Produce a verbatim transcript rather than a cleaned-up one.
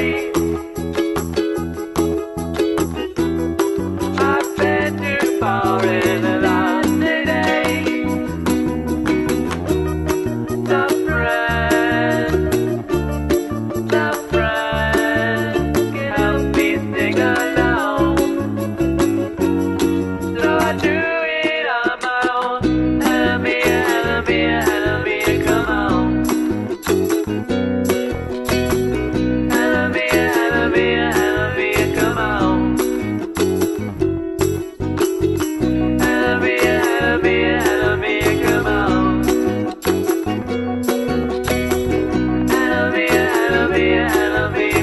I've been too far in the last day. The friend, the friend can help me sing along. So I do it on my own. Enemy, enemy, enemy, come on. Enemy, enemy, enemy, come on. Enemy, enemy, enemy, come on. Enemy, enemy, enemy,